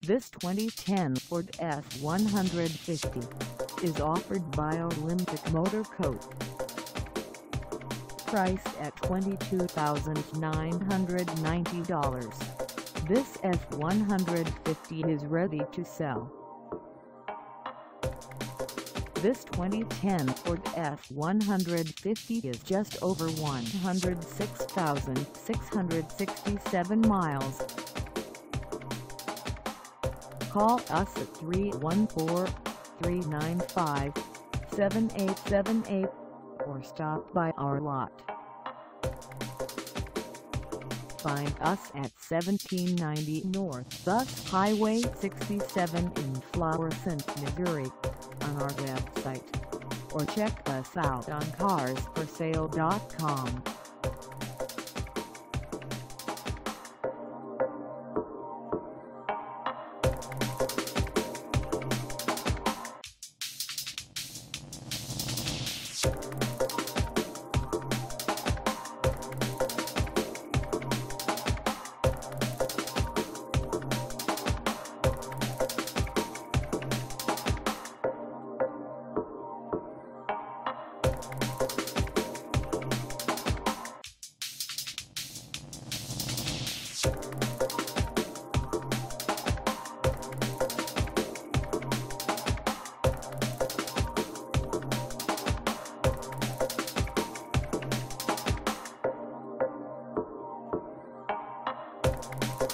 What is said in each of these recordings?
This 2010 Ford F-150 is offered by Olympic Motor Co. Priced at $22,990, this F-150 is ready to sell. This 2010 Ford F-150 is just over 106,667 miles. Call us at 314-395-7878 or stop by our lot. Find us at 1790 North Bus Highway 67 in Florissant, Missouri, on our website, or check us out on carsforsale.com.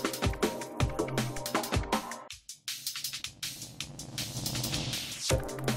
You